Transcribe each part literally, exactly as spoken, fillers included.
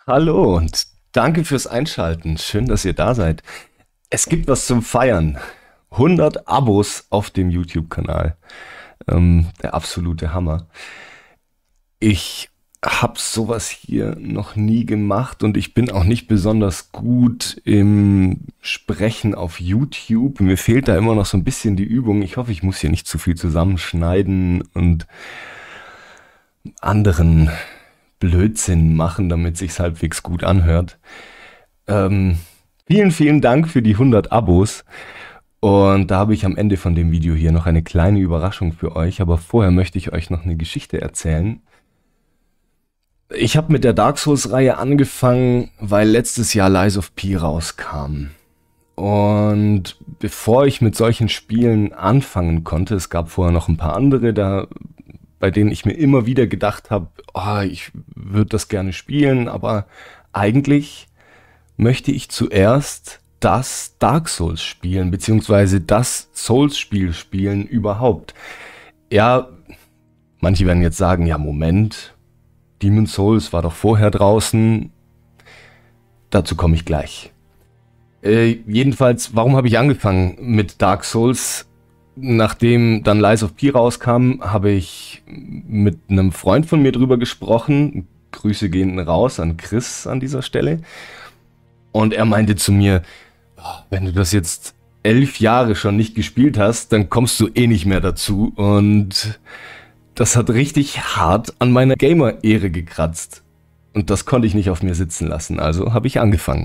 Hallo und danke fürs Einschalten. Schön, dass ihr da seid. Es gibt was zum Feiern. hundert Abos auf dem YouTube-Kanal. Ähm, der absolute Hammer. Ich habe sowas hier noch nie gemacht und ich bin auch nicht besonders gut im Sprechen auf YouTube. Mir fehlt da immer noch so ein bisschen die Übung. Ich hoffe, ich muss hier nicht zu viel zusammenschneiden und anderen Blödsinn machen, damit sich's halbwegs gut anhört. Ähm, vielen, vielen Dank für die hundert Abos. Und da habe ich am Ende von dem Video hier noch eine kleine Überraschung für euch. Aber vorher möchte ich euch noch eine Geschichte erzählen. Ich habe mit der Dark Souls-Reihe angefangen, weil letztes Jahr Lies of P rauskam. Und bevor ich mit solchen Spielen anfangen konnte, es gab vorher noch ein paar andere, da, bei denen ich mir immer wieder gedacht habe, oh, ich würde das gerne spielen, aber eigentlich möchte ich zuerst das Dark Souls spielen, beziehungsweise das Souls-Spiel spielen überhaupt. Ja, manche werden jetzt sagen, ja Moment, Demon's Souls war doch vorher draußen. Dazu komme ich gleich. Äh, jedenfalls, warum habe ich angefangen mit Dark Souls? Nachdem dann Lies of P rauskam, habe ich mit einem Freund von mir drüber gesprochen. Grüße gehen raus an Chris an dieser Stelle. Und er meinte zu mir, wenn du das jetzt elf Jahre schon nicht gespielt hast, dann kommst du eh nicht mehr dazu. Und das hat richtig hart an meiner Gamer-Ehre gekratzt. Und das konnte ich nicht auf mir sitzen lassen, also habe ich angefangen.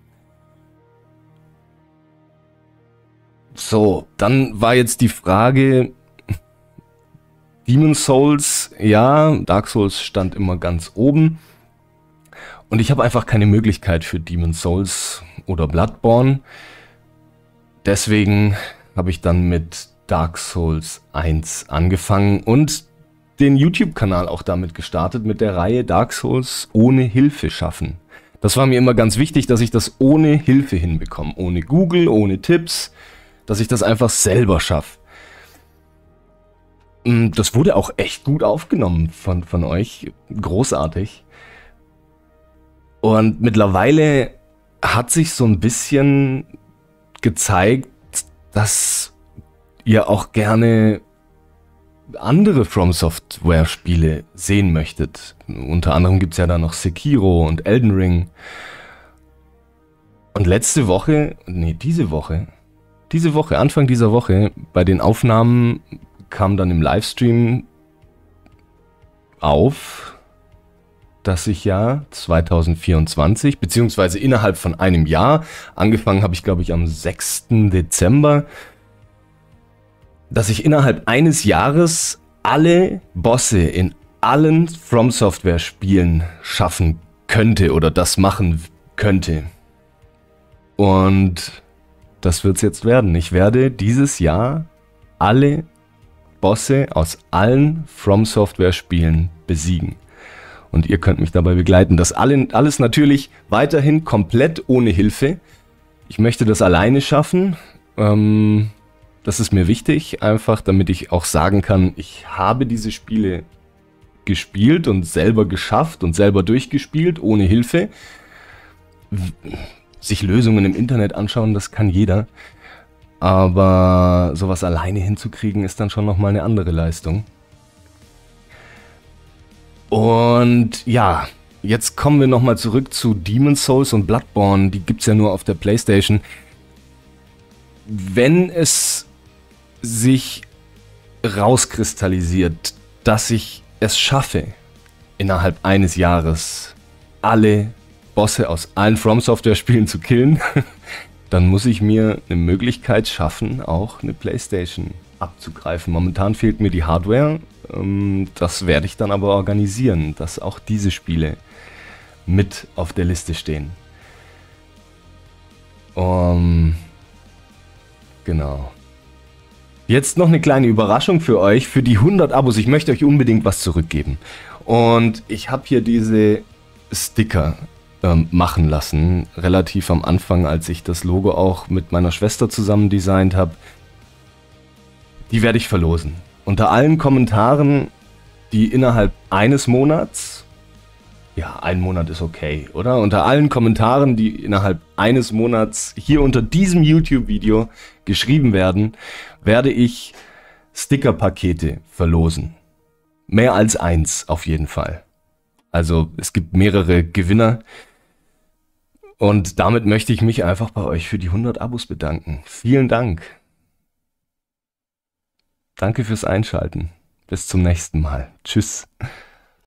So, dann war jetzt die Frage, Demon's Souls, ja, Dark Souls stand immer ganz oben. Und ich habe einfach keine Möglichkeit für Demon's Souls oder Bloodborne. Deswegen habe ich dann mit Dark Souls eins angefangen und den YouTube-Kanal auch damit gestartet, mit der Reihe Dark Souls ohne Hilfe schaffen. Das war mir immer ganz wichtig, dass ich das ohne Hilfe hinbekomme. Ohne Google, ohne Tipps, dass ich das einfach selber schaffe. Das wurde auch echt gut aufgenommen von, von euch. Großartig. Und mittlerweile hat sich so ein bisschen gezeigt, dass ihr auch gerne andere From Software Spiele sehen möchtet. Unter anderem gibt es ja da noch Sekiro und Elden Ring. Und letzte Woche, nee, diese Woche, diese Woche, Anfang dieser Woche, bei den Aufnahmen kam dann im Livestream auf, dass ich ja zwanzig vierundzwanzig, beziehungsweise innerhalb von einem Jahr, angefangen habe ich glaube ich am sechsten Dezember, dass ich innerhalb eines Jahres alle Bosse in allen From Software Spielen schaffen könnte oder das machen könnte. Und das wird's jetzt werden. Ich werde dieses Jahr alle Bosse aus allen From Software Spielen besiegen. Und ihr könnt mich dabei begleiten. Das alles natürlich weiterhin komplett ohne Hilfe. Ich möchte das alleine schaffen. Ähm... Das ist mir wichtig, einfach damit ich auch sagen kann, ich habe diese Spiele gespielt und selber geschafft und selber durchgespielt, ohne Hilfe. Sich Lösungen im Internet anschauen, das kann jeder. Aber sowas alleine hinzukriegen, ist dann schon nochmal eine andere Leistung. Und ja, jetzt kommen wir nochmal zurück zu Demon's Souls und Bloodborne. Die gibt es ja nur auf der PlayStation. Wenn es sich rauskristallisiert, dass ich es schaffe, innerhalb eines Jahres alle Bosse aus allen From Software Spielen zu killen, dann muss ich mir eine Möglichkeit schaffen, auch eine PlayStation abzugreifen. Momentan fehlt mir die Hardware, das werde ich dann aber organisieren, dass auch diese Spiele mit auf der Liste stehen. Um, genau. Jetzt noch eine kleine Überraschung für euch, für die hundert Abos. Ich möchte euch unbedingt was zurückgeben. Und ich habe hier diese Sticker ähm, machen lassen, relativ am Anfang, als ich das Logo auch mit meiner Schwester zusammen designt habe. Die werde ich verlosen. Unter allen Kommentaren, die innerhalb eines Monats Ja, ein Monat ist okay, oder? Unter allen Kommentaren, die innerhalb eines Monats hier unter diesem YouTube-Video geschrieben werden, werde ich Sticker-Pakete verlosen. Mehr als eins auf jeden Fall. Also es gibt mehrere Gewinner. Und damit möchte ich mich einfach bei euch für die hundert Abos bedanken. Vielen Dank. Danke fürs Einschalten. Bis zum nächsten Mal. Tschüss.